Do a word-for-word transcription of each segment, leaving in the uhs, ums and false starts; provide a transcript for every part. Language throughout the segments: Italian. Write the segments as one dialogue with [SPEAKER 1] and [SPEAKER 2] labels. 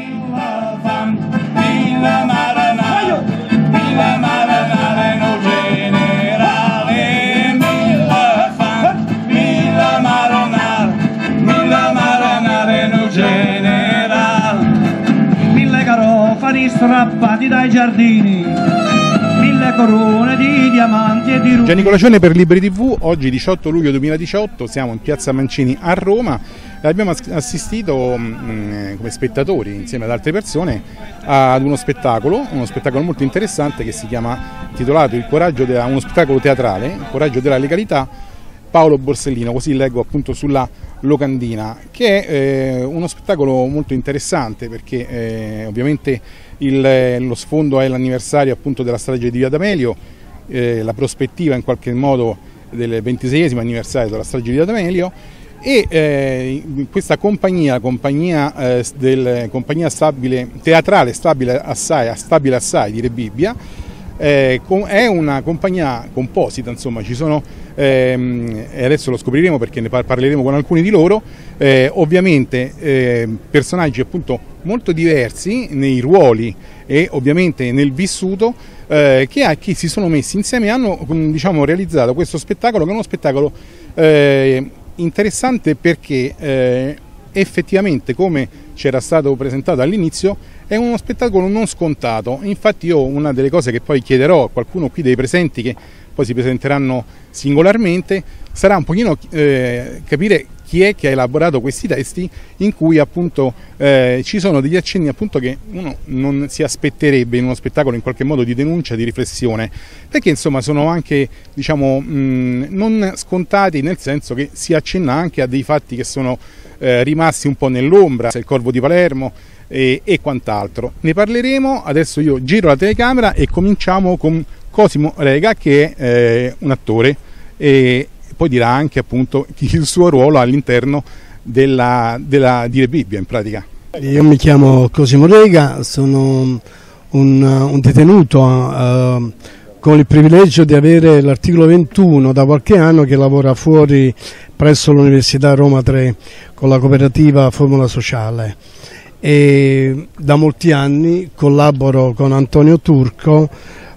[SPEAKER 1] Mille fam, mille marinare, mille marinare no generale. Mille fam, mille marinare, mille marinare no generale.
[SPEAKER 2] Mille garofani strappati dai giardini, mille corone di diamanti e di rubini.
[SPEAKER 3] Gianni Colacione per Liberi tivù. Oggi diciotto luglio duemiladiciotto, siamo in piazza Mancini a Roma e abbiamo assistito mh, come spettatori insieme ad altre persone ad uno spettacolo, uno spettacolo molto interessante che si chiama, titolato Il coraggio della, uno spettacolo teatrale, Il coraggio della legalità, Paolo Borsellino, così leggo appunto sulla locandina, che è eh, uno spettacolo molto interessante perché eh, ovviamente il, lo sfondo è l'anniversario appunto della strage di Via D'Amelio, eh, la prospettiva in qualche modo del ventiseiesimo anniversario della strage di Via D'Amelio e eh, questa compagnia, la compagnia, eh, del, compagnia stabile, teatrale stabile assai, stabile assai di Re Bibbia, eh, è una compagnia composita, insomma ci sono, ehm, e adesso lo scopriremo perché ne parleremo con alcuni di loro, eh, ovviamente eh, personaggi appunto molto diversi nei ruoli e ovviamente nel vissuto, eh, che a chi si sono messi insieme e hanno diciamo, realizzato questo spettacolo, che è uno spettacolo eh, interessante perché eh, effettivamente, come c'era stato presentato all'inizio, è uno spettacolo non scontato. Infatti io una delle cose che poi chiederò a qualcuno qui dei presenti, che poi si presenteranno singolarmente, sarà un pochino eh, capire chi è che ha elaborato questi testi in cui appunto eh, ci sono degli accenni appunto che uno non si aspetterebbe in uno spettacolo in qualche modo di denuncia, di riflessione, perché insomma sono anche diciamo mh, non scontati, nel senso che si accenna anche a dei fatti che sono eh, rimasti un po' nell'ombra, il Corvo di Palermo e, e quant'altro. Ne parleremo, adesso io giro la telecamera e cominciamo con Cosimo Rega, che è eh, un attore e poi dirà anche appunto il suo ruolo all'interno della, della di Re Bibbia in pratica.
[SPEAKER 4] Io mi chiamo Cosimo Rega, sono un, un detenuto uh, con il privilegio di avere l'articolo ventuno da qualche anno, che lavora fuori presso l'Università Roma tre con la cooperativa Formula Sociale, e da molti anni collaboro con Antonio Turco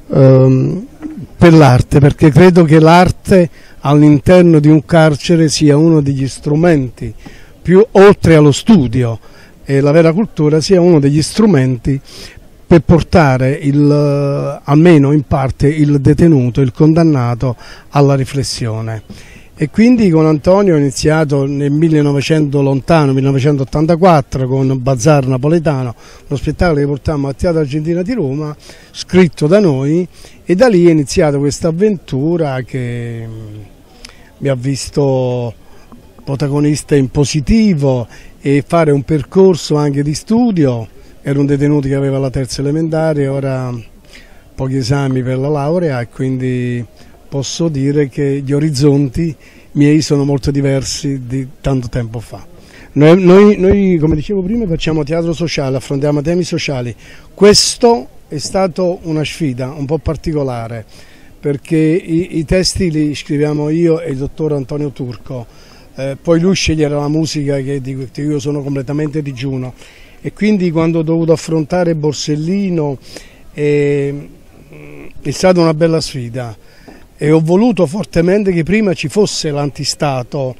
[SPEAKER 4] um, per l'arte, perché credo che l'arte all'interno di un carcere sia uno degli strumenti più, oltre allo studio e la vera cultura, sia uno degli strumenti per portare il, almeno in parte il detenuto, il condannato alla riflessione. E quindi con Antonio ho iniziato nel millenovecento lontano, millenovecentottantaquattro, con Bazar Napoletano, lo spettacolo che portammo al Teatro Argentina di Roma, scritto da noi, e da lì è iniziata questa avventura che mi ha visto protagonista in positivo e fare un percorso anche di studio. Ero un detenuto che aveva la terza elementare, ora pochi esami per la laurea, e quindi posso dire che gli orizzonti miei sono molto diversi di tanto tempo fa. Noi, noi, noi come dicevo prima, facciamo teatro sociale, affrontiamo temi sociali. Questo è stato una sfida un po' particolare, perché i, i testi li scriviamo io e il dottor Antonio Turco, eh, poi lui scegliere la musica, che di cui io sono completamente digiuno, e quindi quando ho dovuto affrontare Borsellino eh, è stata una bella sfida. E ho voluto fortemente che prima ci fosse l'antistato,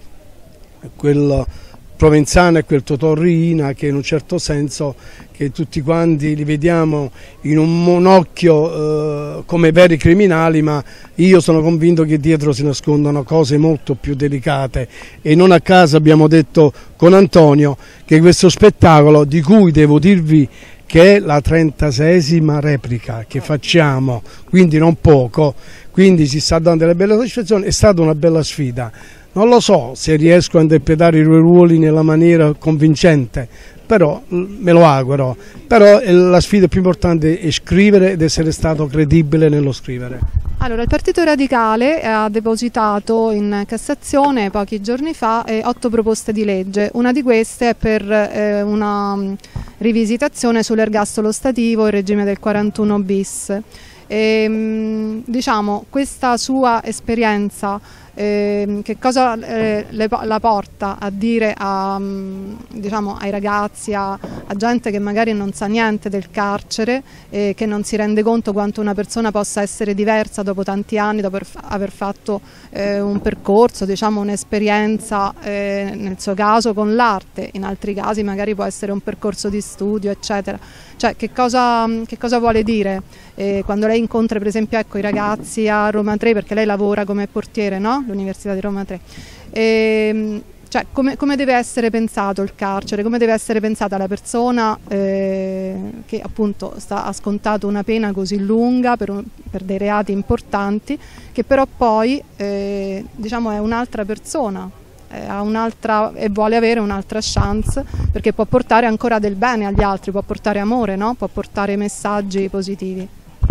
[SPEAKER 4] quel Provenzano e quel Totò Riina, che in un certo senso che tutti quanti li vediamo in un monocchio eh, come veri criminali, ma io sono convinto che dietro si nascondono cose molto più delicate, e non a caso abbiamo detto con Antonio che questo spettacolo, di cui devo dirvi che è la trentaseiesima replica che facciamo, quindi non poco, quindi si sta dando delle belle soddisfazioni, è stata una bella sfida. Non lo so se riesco a interpretare i due ruoli nella maniera convincente, però me lo auguro. Però la sfida più importante è scrivere ed essere stato credibile nello scrivere.
[SPEAKER 5] Allora, il Partito Radicale ha depositato in Cassazione pochi giorni fa eh, otto proposte di legge. Una di queste è per eh, una um, rivisitazione sull'ergastolo stativo, il regime del quarantuno bis. E, diciamo, questa sua esperienza Eh, che cosa eh, le, la porta a dire a, diciamo, ai ragazzi, a, a gente che magari non sa niente del carcere e che non si rende conto quanto una persona possa essere diversa dopo tanti anni, dopo aver fatto eh, un percorso, diciamo, un'esperienza eh, nel suo caso con l'arte, in altri casi magari può essere un percorso di studio, eccetera. Cioè, che cosa, che cosa vuole dire eh, quando lei incontra per esempio, ecco, i ragazzi a Roma tre, perché lei lavora come portiere, no? L'Università di Roma tre. E, cioè, come, come deve essere pensato il carcere, come deve essere pensata la persona eh, che appunto sta, ha scontato una pena così lunga per, un, per dei reati importanti, che però poi eh, diciamo è un'altra persona. Ha un'altra e vuole avere un'altra chance, perché può portare ancora del bene agli altri, può portare amore, no? Può portare messaggi positivi.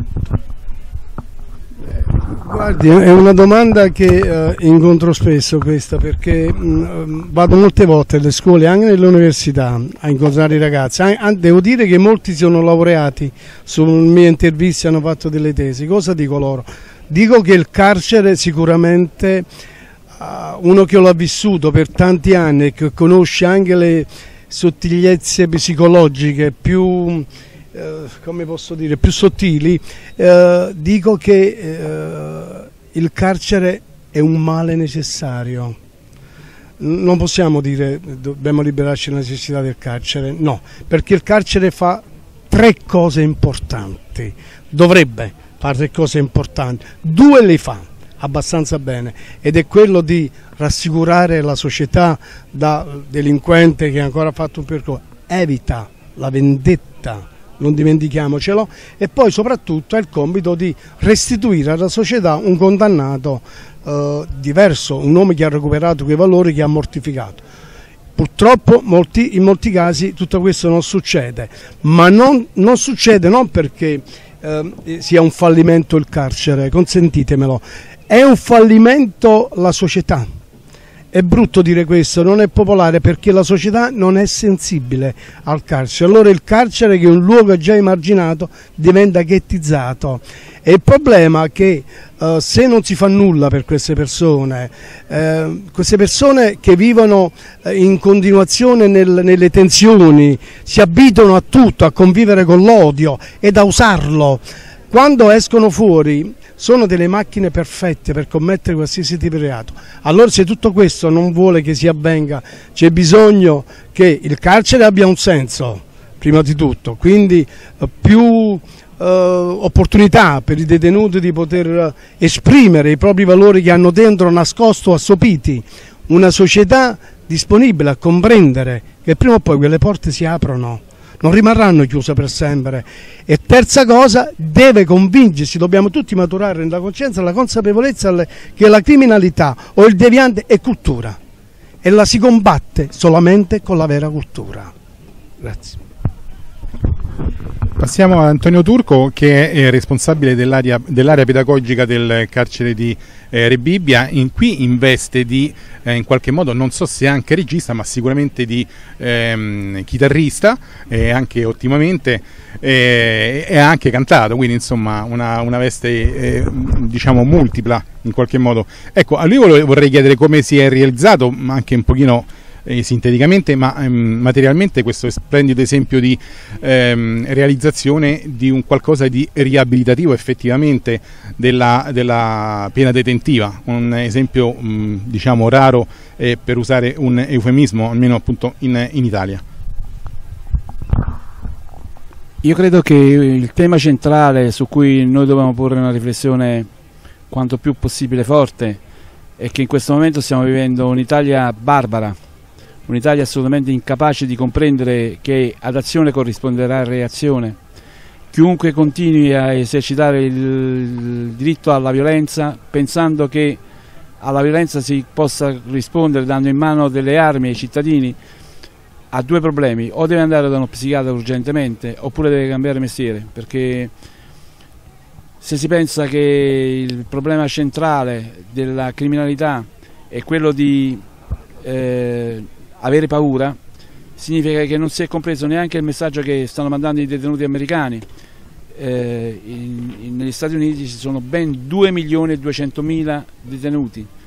[SPEAKER 4] Guardi, è una domanda che eh, incontro spesso questa, perché mh, vado molte volte alle scuole, anche nelle università, a incontrare i ragazzi. Ah, devo dire che molti sono laureati, sulle mie interviste hanno fatto delle tesi. Cosa dico loro? Dico che il carcere sicuramente, uno che l'ha vissuto per tanti anni e che conosce anche le sottigliezze psicologiche più, eh, come posso dire, più sottili, eh, dico che eh, il carcere è un male necessario. Non possiamo dire dobbiamo liberarci dalla necessità del carcere, no, perché il carcere fa tre cose importanti, dovrebbe fare tre cose importanti, due le fa abbastanza bene, ed è quello di rassicurare la società da delinquente che ancora ha fatto un percorso, evita la vendetta, non dimentichiamocelo, e poi soprattutto ha il compito di restituire alla società un condannato eh, diverso, un uomo che ha recuperato quei valori che ha mortificato. Purtroppo molti, in molti casi tutto questo non succede, ma non, non succede non perché eh, sia un fallimento il carcere, consentitemelo. È un fallimento la società. È brutto dire questo, non è popolare, perché la società non è sensibile al carcere. Allora il carcere, che è un luogo già emarginato, diventa ghettizzato. E il problema è che eh, se non si fa nulla per queste persone, eh, queste persone che vivono eh, in continuazione nel, nelle tensioni, si abituano a tutto, a convivere con l'odio ed a usarlo, quando escono fuori sono delle macchine perfette per commettere qualsiasi tipo di reato. Allora, se tutto questo non vuole che si avvenga, c'è bisogno che il carcere abbia un senso, prima di tutto, quindi eh, più eh, opportunità per i detenuti di poter esprimere i propri valori che hanno dentro nascosto, assopiti, una società disponibile a comprendere che prima o poi quelle porte si aprono, non rimarranno chiuse per sempre. E terza cosa, deve convincersi, dobbiamo tutti maturare nella coscienza la consapevolezza che la criminalità o il deviante è cultura, e la si combatte solamente con la vera cultura. Grazie.
[SPEAKER 3] Passiamo ad Antonio Turco, che è responsabile dell'area dell'area pedagogica del carcere di eh, Rebibbia. In, qui in veste di, eh, in qualche modo, non so se anche regista, ma sicuramente di ehm, chitarrista, e anche ottimamente, e eh, ha anche cantato, quindi insomma una, una veste eh, diciamo multipla in qualche modo. Ecco, a lui vorrei chiedere come si è realizzato, anche un pochino Eh, sinteticamente, ma ehm, materialmente, questo splendido esempio di ehm, realizzazione di un qualcosa di riabilitativo effettivamente della, della pena detentiva, un esempio mh, diciamo raro, eh, per usare un eufemismo, almeno appunto in, in Italia.
[SPEAKER 6] Io credo che il tema centrale su cui noi dobbiamo porre una riflessione quanto più possibile forte è che in questo momento stiamo vivendo un'Italia barbara, un'Italia assolutamente incapace di comprendere che ad azione corrisponderà reazione. Chiunque continui a esercitare il diritto alla violenza pensando che alla violenza si possa rispondere dando in mano delle armi ai cittadini ha due problemi: o deve andare da uno psichiatra urgentemente, oppure deve cambiare mestiere, perché se si pensa che il problema centrale della criminalità è quello di eh, avere paura, significa che non si è compreso neanche il messaggio che stanno mandando i detenuti americani. Eh, in, in, negli Stati Uniti ci sono ben due milioni e duecentomila detenuti,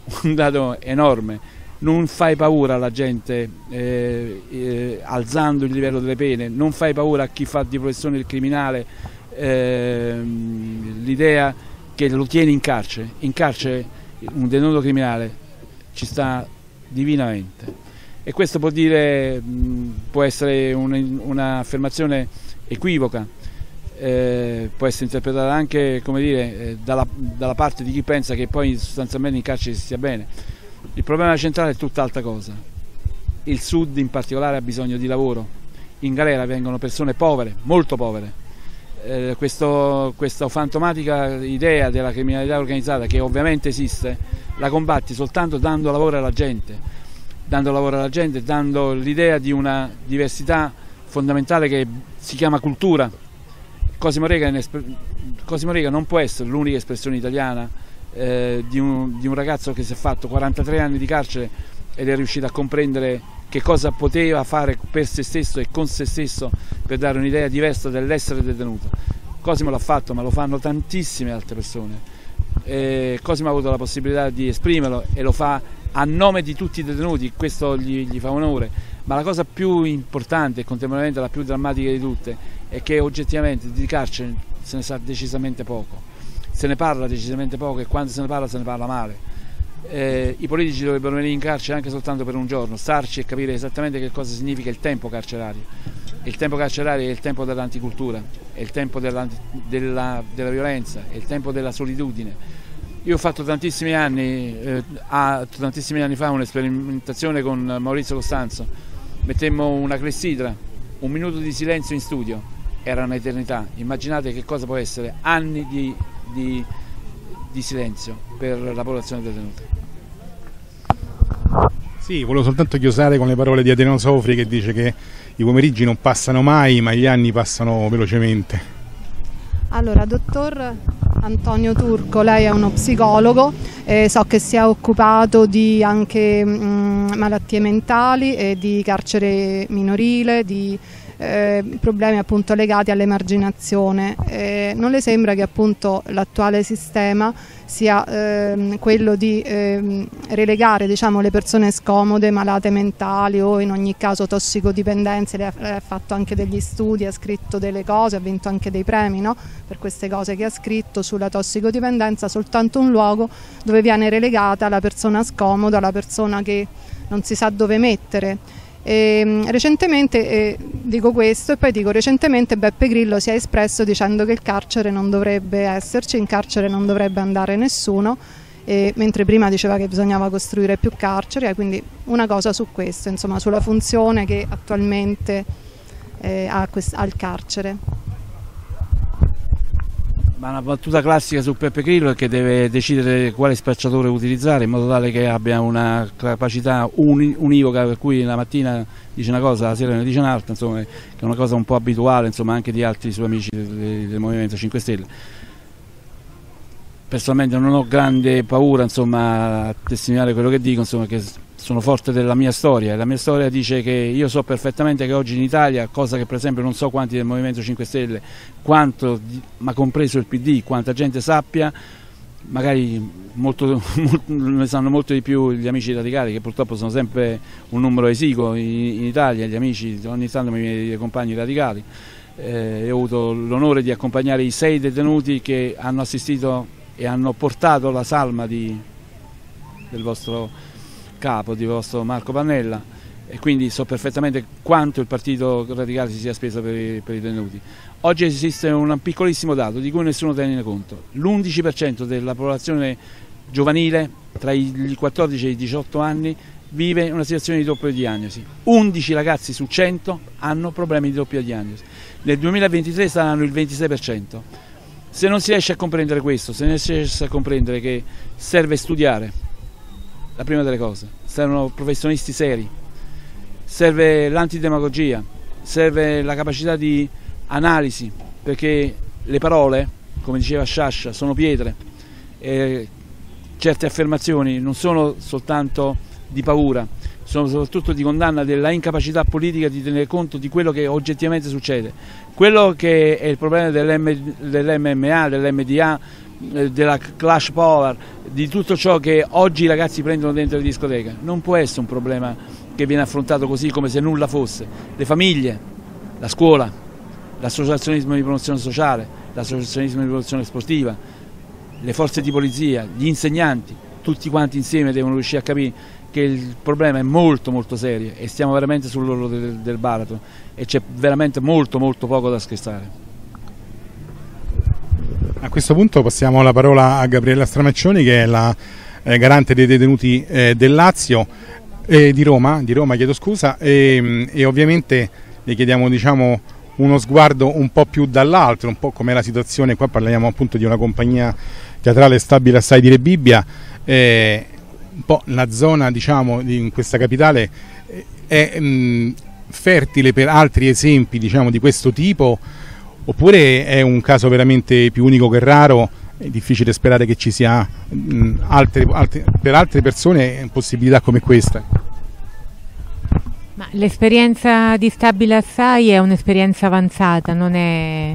[SPEAKER 6] un dato enorme. Non fai paura alla gente eh, eh, alzando il livello delle pene, non fai paura a chi fa di professione il criminale eh, l'idea che lo tieni in carcere. In carcere un detenuto criminale ci sta divinamente. E questo può dire, può essere un'affermazione equivoca, eh, può essere interpretata anche, come dire, eh, dalla, dalla parte di chi pensa che poi sostanzialmente in carcere si stia bene. Il problema centrale è tutt'altra cosa. Il Sud in particolare ha bisogno di lavoro. In galera vengono persone povere, molto povere. Eh, questo, questa fantomatica idea della criminalità organizzata, che ovviamente esiste, la combatti soltanto dando lavoro alla gente. dando lavoro alla gente, dando l'idea di una diversità fondamentale che si chiama cultura. Cosimo Rega, Cosimo Rega non può essere l'unica espressione italiana eh, di, un, di un ragazzo che si è fatto quarantatré anni di carcere ed è riuscito a comprendere che cosa poteva fare per se stesso e con se stesso per dare un'idea diversa dell'essere detenuto. Cosimo l'ha fatto, ma lo fanno tantissime altre persone. Eh, Cosimo ha avuto la possibilità di esprimerlo e lo fa a nome di tutti i detenuti, questo gli, gli fa onore, ma la cosa più importante e contemporaneamente la più drammatica di tutte è che oggettivamente di carcere se ne sa decisamente poco, se ne parla decisamente poco e quando se ne parla se ne parla male. Eh, I politici dovrebbero venire in carcere anche soltanto per un giorno, starci e capire esattamente che cosa significa il tempo carcerario. Il tempo carcerario è il tempo dell'anticultura, è il tempo della, della, della violenza, è il tempo della solitudine. Io ho fatto tantissimi anni, eh, a, tantissimi anni fa un'esperimentazione con Maurizio Costanzo. Mettemmo una clessidra, un minuto di silenzio in studio, era un'eternità. Immaginate che cosa può essere anni di, di, di silenzio per la popolazione detenuta.
[SPEAKER 3] Sì, volevo soltanto chiosare con le parole di Ateneo Sofri, che dice che i pomeriggi non passano mai, ma gli anni passano velocemente.
[SPEAKER 5] Allora, dottor Antonio Turco, lei è uno psicologo, eh, so che si è occupato di anche mh, malattie mentali e di carcere minorile, di eh, problemi appunto legati all'emarginazione. Eh, non le sembra che appunto l'attuale sistema sia ehm, quello di ehm, relegare, diciamo, le persone scomode, malate mentali o in ogni caso tossicodipendenze? Lei ha, ha fatto anche degli studi, ha scritto delle cose, ha vinto anche dei premi, no? Per queste cose che ha scritto sulla tossicodipendenza, soltanto un luogo dove viene relegata la persona scomoda, la persona che non si sa dove mettere. E, recentemente, eh, dico questo e poi dico recentemente Beppe Grillo si è espresso dicendo che il carcere non dovrebbe esserci, in carcere non dovrebbe andare nessuno, e, mentre prima diceva che bisognava costruire più carceri, eh, quindi una cosa su questo, insomma, sulla funzione che attualmente eh, ha, ha il carcere.
[SPEAKER 6] Ma una battuta classica su Beppe Grillo è che deve decidere quale spacciatore utilizzare in modo tale che abbia una capacità uni, univoca, per cui la mattina dice una cosa, la sera ne dice un'altra, insomma, che è una cosa un po' abituale, insomma, anche di altri suoi amici del, del Movimento cinque Stelle. Personalmente non ho grande paura, insomma, a testimoniare quello che dico, insomma, che sono forte della mia storia. La mia storia dice che io so perfettamente che oggi in Italia, cosa che per esempio non so quanti del Movimento cinque Stelle, quanto, ma compreso il P D, quanta gente sappia, magari molto, molto, ne sanno molto di più gli amici radicali, che purtroppo sono sempre un numero esiguo in, in Italia, gli amici, ogni tanto mi viene dei compagni radicali. Eh, ho avuto l'onore di accompagnare i sei detenuti che hanno assistito e hanno portato la salma di, del vostro capo, di vostro Marco Pannella, e quindi so perfettamente quanto il Partito Radicale si sia speso per i, per i detenuti. Oggi esiste un piccolissimo dato di cui nessuno tiene conto: l'undici per cento della popolazione giovanile tra i quattordici e i diciotto anni vive una situazione di doppia diagnosi. undici ragazzi su cento hanno problemi di doppia diagnosi. Nel duemilaventitré saranno il ventisei per cento. Se non si riesce a comprendere questo, se non si riesce a comprendere che serve studiare, la prima delle cose, servono professionisti seri, serve l'antidemagogia, serve la capacità di analisi, perché le parole, come diceva Sciascia, sono pietre, e certe affermazioni non sono soltanto di paura, sono soprattutto di condanna della incapacità politica di tenere conto di quello che oggettivamente succede. Quello che è il problema dell'M M A, dell'M D A, eh, della clash power, di tutto ciò che oggi i ragazzi prendono dentro le discoteche. Non può essere un problema che viene affrontato così come se nulla fosse. Le famiglie, la scuola, l'associazionismo di promozione sociale, l'associazionismo di promozione sportiva, le forze di polizia, gli insegnanti, tutti quanti insieme devono riuscire a capire che il problema è molto molto serio e stiamo veramente sull'orlo del, del baratro e c'è veramente molto molto poco da scherzare.
[SPEAKER 3] A questo punto passiamo la parola a Gabriella Stramaccioni, che è la eh, garante dei detenuti eh, del Lazio, eh, di Roma, di Roma chiedo scusa, e, e ovviamente le chiediamo, diciamo, uno sguardo un po' più dall'altro, un po' come la situazione. Qua parliamo appunto di una compagnia teatrale stabile assai di Rebibbia, eh, un po' la zona, diciamo, di, in questa capitale eh, è mh, fertile per altri esempi, diciamo, di questo tipo, oppure è un caso veramente più unico che raro? È difficile sperare che ci sia mh, altre, altre, per altre persone possibilità come questa.
[SPEAKER 7] L'esperienza di Stabile Assai è un'esperienza avanzata, non è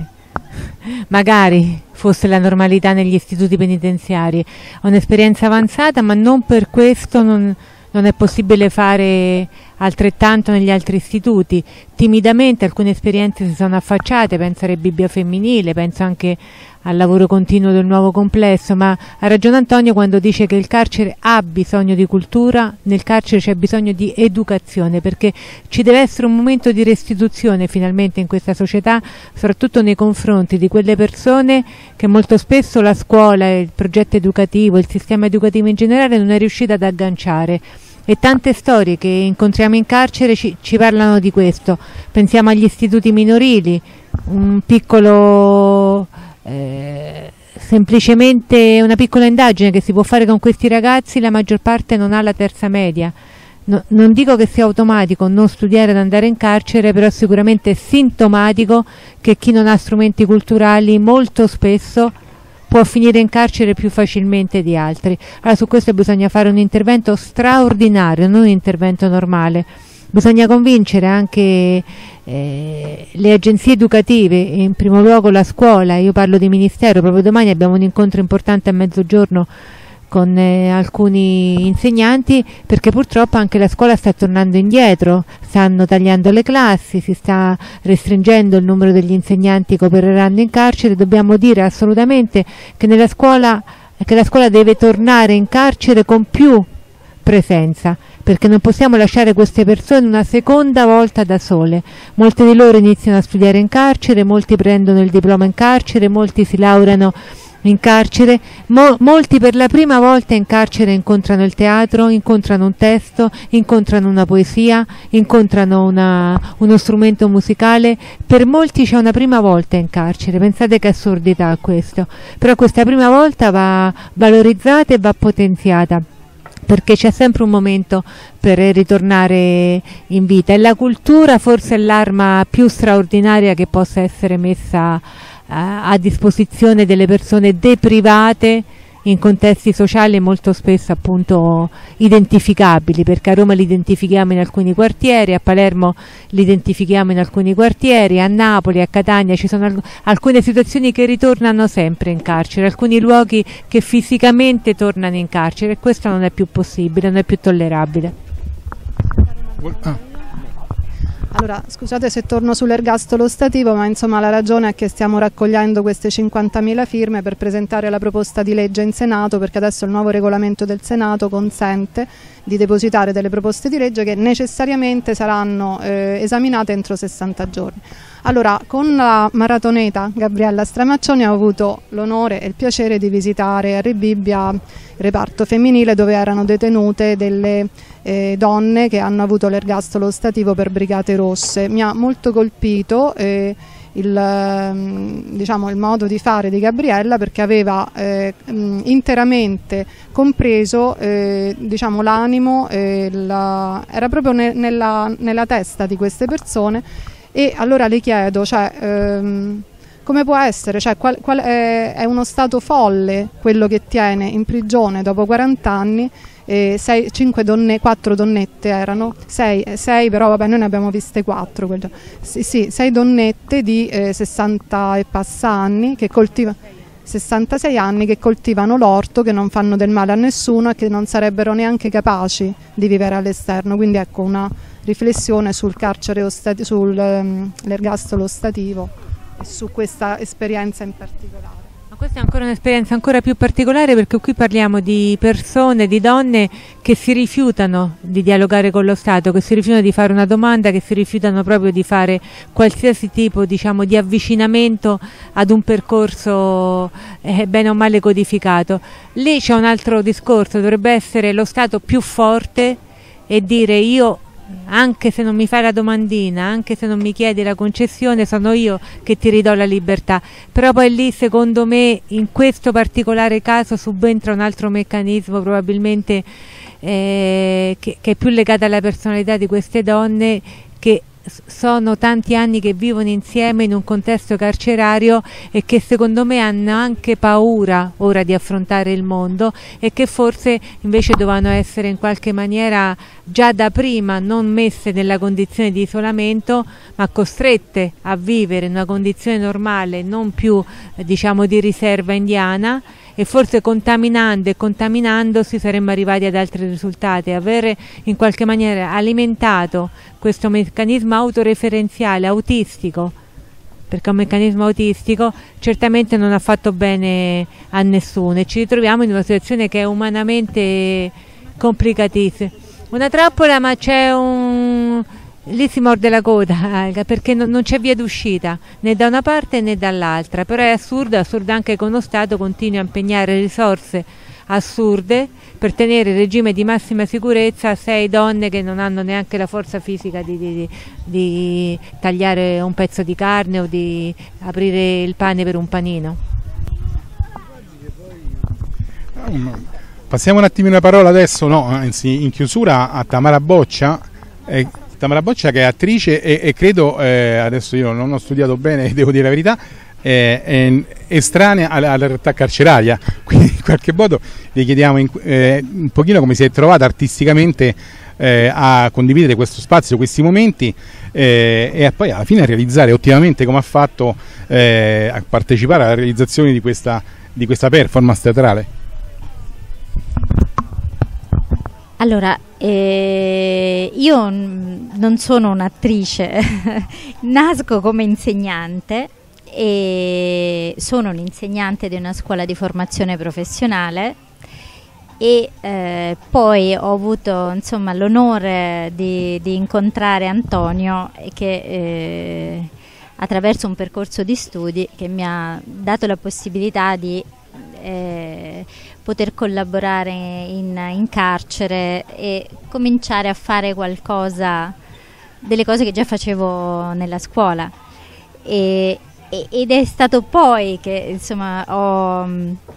[SPEAKER 7] magari fosse la normalità negli istituti penitenziari, è un'esperienza avanzata, ma non per questo non, non è possibile fare altrettanto negli altri istituti. Timidamente alcune esperienze si sono affacciate, penso a Rebibbia femminile, penso anche al lavoro continuo del nuovo complesso, ma ha ragione Antonio quando dice che il carcere ha bisogno di cultura, nel carcere c'è bisogno di educazione, perché ci deve essere un momento di restituzione finalmente in questa società, soprattutto nei confronti di quelle persone che molto spesso la scuola, il progetto educativo, il sistema educativo in generale non è riuscita ad agganciare. E tante storie che incontriamo in carcere ci, ci parlano di questo. Pensiamo agli istituti minorili, un piccolo, eh, semplicemente una piccola indagine che si può fare con questi ragazzi, la maggior parte non ha la terza media. No, non dico che sia automatico non studiare ad andare in carcere, però sicuramente è sintomatico che chi non ha strumenti culturali molto spesso può finire in carcere più facilmente di altri. Allora su questo bisogna fare un intervento straordinario, non un intervento normale. Bisogna convincere anche eh, le agenzie educative, in primo luogo la scuola. Io parlo di ministero, proprio domani abbiamo un incontro importante a mezzogiorno con eh, alcuni insegnanti, perché purtroppo anche la scuola sta tornando indietro, stanno tagliando le classi, si sta restringendo il numero degli insegnanti che opereranno in carcere. Dobbiamo dire assolutamente che nella scuola, che la scuola deve tornare in carcere con più presenza, perché non possiamo lasciare queste persone una seconda volta da sole. Molte di loro iniziano a studiare in carcere, molti prendono il diploma in carcere, molti si laureano in carcere, mo molti per la prima volta in carcere incontrano il teatro, incontrano un testo, incontrano una poesia, incontrano una, uno strumento musicale. Per molti c'è una prima volta in carcere, pensate che assurdità questo, però questa prima volta va valorizzata e va potenziata, perché c'è sempre un momento per ritornare in vita, e la cultura forse è l'arma più straordinaria che possa essere messa a disposizione delle persone deprivate in contesti sociali molto spesso appunto identificabili, perché a Roma li identifichiamo in alcuni quartieri, a Palermo li identifichiamo in alcuni quartieri, a Napoli, a Catania ci sono alcune situazioni che ritornano sempre in carcere, alcuni luoghi che fisicamente tornano in carcere, e questo non è più possibile, non è più tollerabile.
[SPEAKER 3] Ah.
[SPEAKER 5] Allora, scusate se torno sull'ergastolo stativo, ma insomma la ragione è che stiamo raccogliendo queste cinquantamila firme per presentare la proposta di legge in Senato, perché adesso il nuovo regolamento del Senato consente di depositare delle proposte di legge che necessariamente saranno eh, esaminate entro sessanta giorni. Allora, con la maratoneta Gabriella Stramaccioni ho avuto l'onore e il piacere di visitare a Rebibbia il reparto femminile, dove erano detenute delle eh, donne che hanno avuto l'ergastolo stativo per Brigate Rosse. Mi ha molto colpito eh, il, diciamo, il modo di fare di Gabriella, perché aveva eh, interamente compreso eh, diciamo, l'animo, eh, era proprio ne, nella, nella testa di queste persone. E allora le chiedo, cioè, ehm, come può essere, cioè, qual, qual è, è uno stato folle quello che tiene in prigione dopo quaranta anni, eh, sei, cinque donne, quattro donnette erano, sei, sei però vabbè noi ne abbiamo viste quattro, sì, sì, sei donnette di eh, sessanta e passa anni che coltivano. sessantasei anni che coltivano l'orto, che non fanno del male a nessuno e che non sarebbero neanche capaci di vivere all'esterno. Quindi ecco una riflessione sul carcere ostativo, sull'ergastolo ostativo e su questa esperienza in particolare.
[SPEAKER 7] Ma questa è ancora un'esperienza ancora più particolare, perché qui parliamo di persone, di donne che si rifiutano di dialogare con lo Stato, che si rifiutano di fare una domanda, che si rifiutano proprio di fare qualsiasi tipo, diciamo, di avvicinamento ad un percorso eh, bene o male codificato. Lì c'è un altro discorso, dovrebbe essere lo Stato più forte e dire: io, anche se non mi fai la domandina, anche se non mi chiedi la concessione, sono io che ti ridò la libertà. Però poi lì, secondo me, in questo particolare caso subentra un altro meccanismo probabilmente eh, che, che è più legato alla personalità di queste donne, che sono tanti anni che vivono insieme in un contesto carcerario e che secondo me hanno anche paura ora di affrontare il mondo, e che forse invece dovevano essere in qualche maniera già da prima non messe nella condizione di isolamento, ma costrette a vivere in una condizione normale, non più eh, diciamo di riserva indiana, e forse contaminando e contaminandosi saremmo arrivati ad altri risultati. Avere in qualche maniera alimentato questo meccanismo autoreferenziale, autistico, perché è un meccanismo autistico, certamente non ha fatto bene a nessuno, e ci ritroviamo in una situazione che è umanamente complicatissima. Una trappola, ma c'è un... lì si morde la coda, perché non c'è via d'uscita né da una parte né dall'altra. Però è assurdo, è assurdo anche che uno Stato continui a impegnare risorse assurde per tenere il regime di massima sicurezza a sei donne che non hanno neanche la forza fisica di, di, di tagliare un pezzo di carne o di aprire il pane per un panino.
[SPEAKER 3] Passiamo un attimino la parola adesso, no, anzi, in chiusura, a Tamara Boccia. Eh, Tamara Boccia, che è attrice e, e credo, eh, adesso io non ho studiato bene, devo dire la verità, eh, è estranea alla, alla realtà carceraria, quindi in qualche modo le chiediamo in, eh, un pochino come si è trovata artisticamente eh, a condividere questo spazio, questi momenti, eh, e a poi alla fine a realizzare ottimamente, come ha fatto, eh, a partecipare alla realizzazione di questa, di questa performance teatrale.
[SPEAKER 8] Allora, eh, io non sono un'attrice, nasco come insegnante e sono un'insegnante di una scuola di formazione professionale, e eh, poi ho avuto, insomma, l'onore di, di incontrare Antonio, che eh, attraverso un percorso di studi che mi ha dato la possibilità di eh, poter collaborare in, in carcere e cominciare a fare qualcosa, delle cose che già facevo nella scuola, e, e, ed è stato poi che, insomma, ho,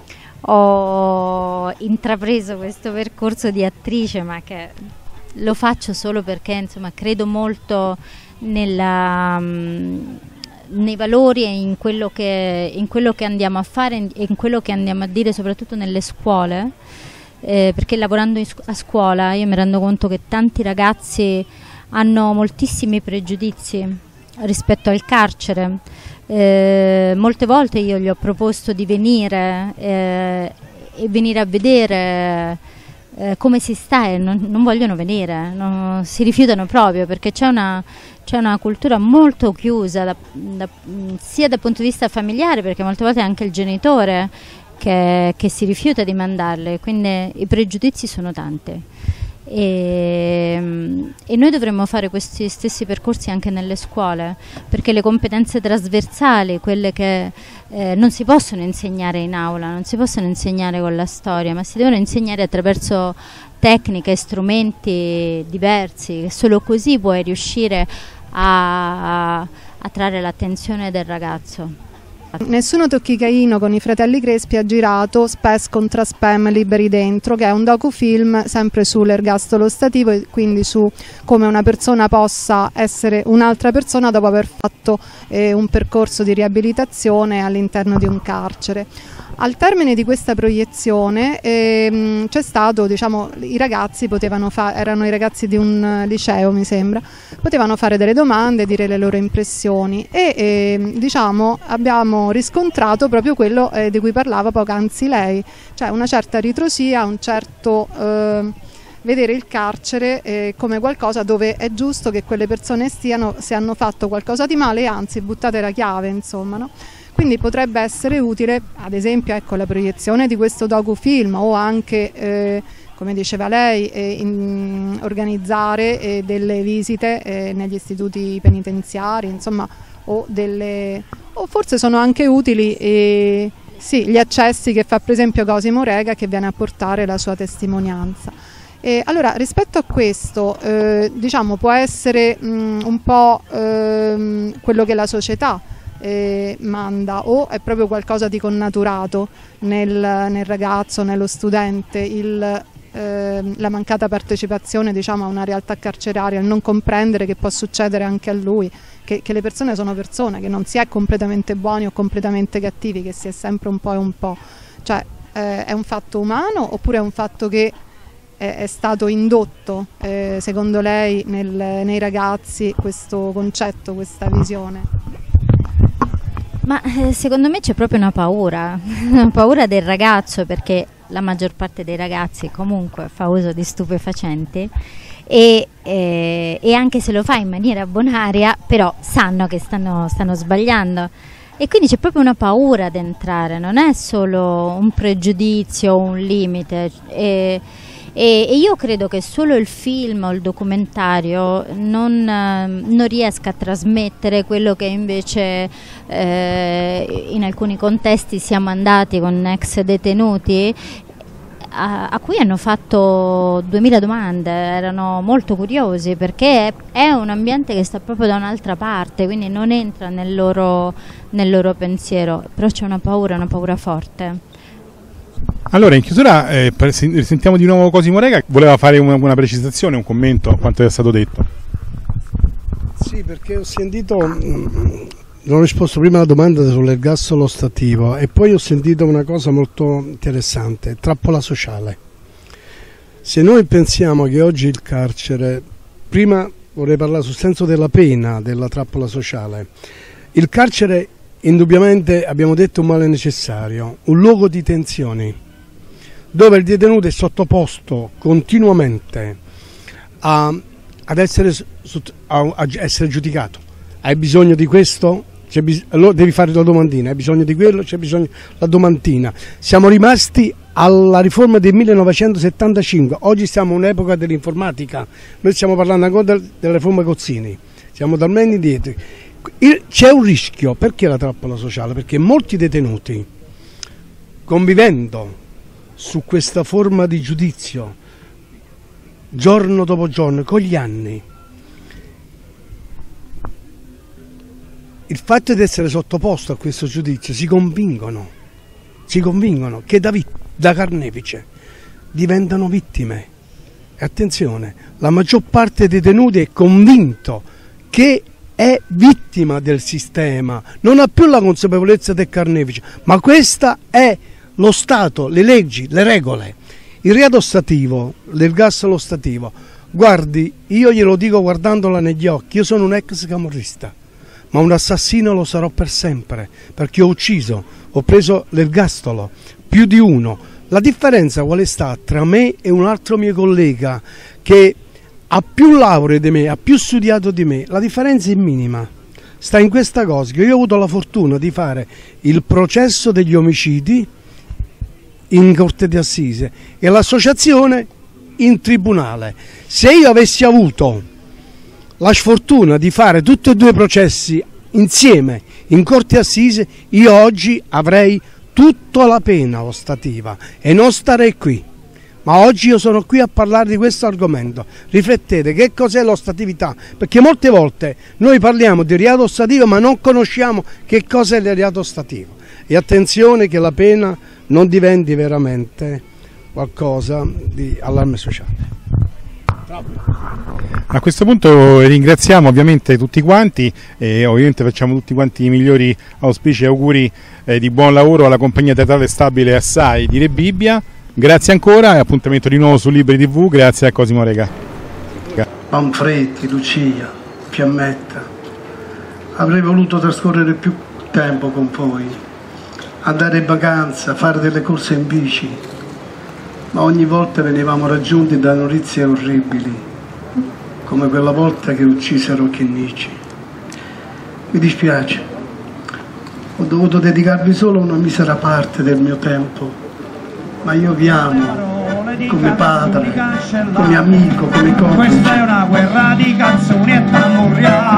[SPEAKER 8] ho intrapreso questo percorso di attrice, ma che lo faccio solo perché, insomma, credo molto nella... nei valori e in quello, che, in quello che andiamo a fare e in quello che andiamo a dire, soprattutto nelle scuole, eh, perché lavorando a scuola io mi rendo conto che tanti ragazzi hanno moltissimi pregiudizi rispetto al carcere. Eh, molte volte io gli ho proposto di venire eh, e venire a vedere eh, come si sta, e non, non vogliono venire, non, si rifiutano proprio, perché c'è una C'è una cultura molto chiusa, da, da, sia dal punto di vista familiare, perché molte volte è anche il genitore che, che si rifiuta di mandarle, quindi i pregiudizi sono tanti. E, e noi dovremmo fare questi stessi percorsi anche nelle scuole, perché le competenze trasversali, quelle che eh, non si possono insegnare in aula, non si possono insegnare con la storia, ma si devono insegnare attraverso tecniche e strumenti diversi, che solo così puoi riuscire a, a attrarre l'attenzione del ragazzo.
[SPEAKER 5] Nessuno tocchi Caino con i fratelli Crespi ha girato Spes contra Spam Liberi Dentro, che è un docufilm sempre sull'ergastolo ostativo, e quindi su come una persona possa essere un'altra persona dopo aver fatto eh, un percorso di riabilitazione all'interno di un carcere. Al termine di questa proiezione ehm, c'è stato, diciamo, i ragazzi potevano fare, erano i ragazzi di un liceo mi sembra, potevano fare delle domande, dire le loro impressioni, e ehm, diciamo abbiamo abbiamo riscontrato proprio quello eh, di cui parlava poc'anzi lei, cioè una certa ritrosia, un certo eh, vedere il carcere eh, come qualcosa dove è giusto che quelle persone stiano se hanno fatto qualcosa di male, anzi buttate la chiave, insomma, no? Quindi potrebbe essere utile, ad esempio, ecco, la proiezione di questo docufilm o anche, eh, come diceva lei, eh, in, organizzare eh, delle visite eh, negli istituti penitenziari, insomma, o, delle, o forse sono anche utili eh, sì, gli accessi che fa per esempio Cosimo Rega, che viene a portare la sua testimonianza. E allora, rispetto a questo, eh, diciamo, può essere mh, un po' eh, quello che la società Eh, manda, o è proprio qualcosa di connaturato nel, nel ragazzo, nello studente, il, eh, la mancata partecipazione, diciamo, a una realtà carceraria, il non comprendere che può succedere anche a lui, che, che le persone sono persone, che non si è completamente buoni o completamente cattivi, che si è sempre un po' e un po', cioè eh, è un fatto umano oppure è un fatto che è, è stato indotto, eh, secondo lei, nel, nei ragazzi questo concetto, questa visione?
[SPEAKER 8] Ma eh, secondo me c'è proprio una paura, una paura del ragazzo, perché la maggior parte dei ragazzi comunque fa uso di stupefacenti e, eh, e anche se lo fa in maniera bonaria, però sanno che stanno, stanno sbagliando. E quindi c'è proprio una paura ad entrare, non è solo un pregiudizio o un limite. E, E, e io credo che solo il film o il documentario non, eh, non riesca a trasmettere quello che invece eh, in alcuni contesti siamo andati con ex detenuti a, a cui hanno fatto duemila domande, erano molto curiosi perché è un ambiente che sta proprio da un'altra parte, quindi non entra nel loro, nel loro pensiero, però c'è una paura, una paura forte.
[SPEAKER 3] Allora, in chiusura eh, risentiamo di nuovo Cosimo Rega. Voleva fare una, una precisazione, un commento a quanto è stato detto.
[SPEAKER 4] Sì, perché ho sentito, non ho risposto prima alla domanda sull'ergastolo ostativo e poi ho sentito una cosa molto interessante, trappola sociale. Se noi pensiamo che oggi il carcere, prima vorrei parlare sul senso della pena, della trappola sociale, il carcere indubbiamente, abbiamo detto, un male necessario, un luogo di tensioni, dove il detenuto è sottoposto continuamente a, ad essere, a, a essere giudicato. Hai bisogno di questo? C'è bis- allora devi fare la domandina. Hai bisogno di quello? C'è bisogno la domandina. Siamo rimasti alla riforma del millenovecentosettantacinque, oggi siamo in un'epoca dell'informatica, noi stiamo parlando ancora del, della riforma Gozzini, siamo talmente indietro. C'è un rischio, perché la trappola sociale? Perché molti detenuti, convivendo su questa forma di giudizio giorno dopo giorno, con gli anni, il fatto di essere sottoposto a questo giudizio si convincono, si convincono che da, da carnefice diventano vittime. E attenzione, la maggior parte dei detenuti è convinto che è vittima del sistema, non ha più la consapevolezza del carnefice, ma questa è lo Stato, le leggi, le regole. Il reato ostativo, l'ergastolo ostativo, guardi, io glielo dico guardandola negli occhi, io sono un ex camorrista, ma un assassino lo sarò per sempre, perché ho ucciso, ho preso l'ergastolo, più di uno. La differenza qual è stata tra me e un altro mio collega che ha più lauree di me, ha più studiato di me? La differenza è minima. Sta in questa cosa, che io ho avuto la fortuna di fare il processo degli omicidi in corte d'assise e l'associazione in tribunale. Se io avessi avuto la sfortuna di fare tutti e due i processi insieme in corte assise, io oggi avrei tutta la pena ostativa e non starei qui. Ma oggi io sono qui a parlare di questo argomento. Riflettete, che cos'è l'ostatività? Perché molte volte noi parliamo di reato ostativo ma non conosciamo che cos'è il reato ostativo. E attenzione che la pena non diventi veramente qualcosa di allarme sociale.
[SPEAKER 3] A questo punto ringraziamo ovviamente tutti quanti e ovviamente facciamo tutti quanti i migliori auspici e auguri eh, di buon lavoro alla compagnia teatrale stabile Assai di Re Bibbia. Grazie ancora e appuntamento di nuovo su Libri tivù, grazie a Cosimo Rega.
[SPEAKER 4] Manfredi, Lucia, Fiammetta, avrei voluto trascorrere più tempo con voi, andare in vacanza, fare delle corse in bici, ma ogni volta venivamo raggiunti da notizie orribili, come quella volta che uccisero Chinnici. Mi dispiace, ho dovuto dedicarvi solo una misera parte del mio tempo, ma io vi amo come padre, come amico, come coniuge.
[SPEAKER 2] Questa è una guerra di canzoni e tamburiate.